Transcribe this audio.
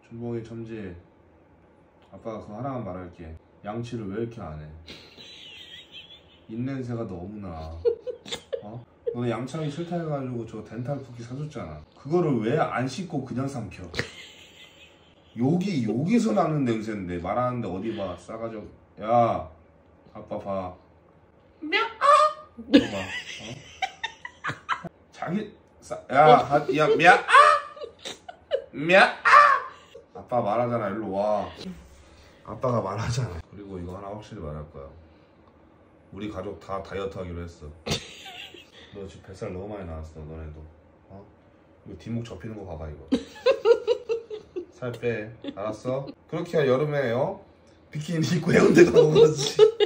준봉이 첨지, 아빠가 그거 하나만 말할게. 양치를 왜 이렇게 안 해? 입냄새가 너무나. 어? 너네 양치하기 싫다 해가지고 저 덴탈 쿠키 사줬잖아. 그거를 왜 안 씻고 그냥 삼켜? 여기서 나는 냄새인데 말하는데 어디 봐. 싸가지고. 야 아빠 봐. 봐봐. 어? 자기 아빠 말하잖아. 일로 와. 아빠가 말하잖아. 그리고 이거 하나 확실히 말할 거야. 우리 가족 다 다이어트 하기로 했어. 너 지금 뱃살 너무 많이 나왔어. 너네도. 어? 이거 뒷목 접히는 거 봐봐 이거. 살 빼. 알았어? 그렇게 여름에 비키니 입고 해운대 가는 거지.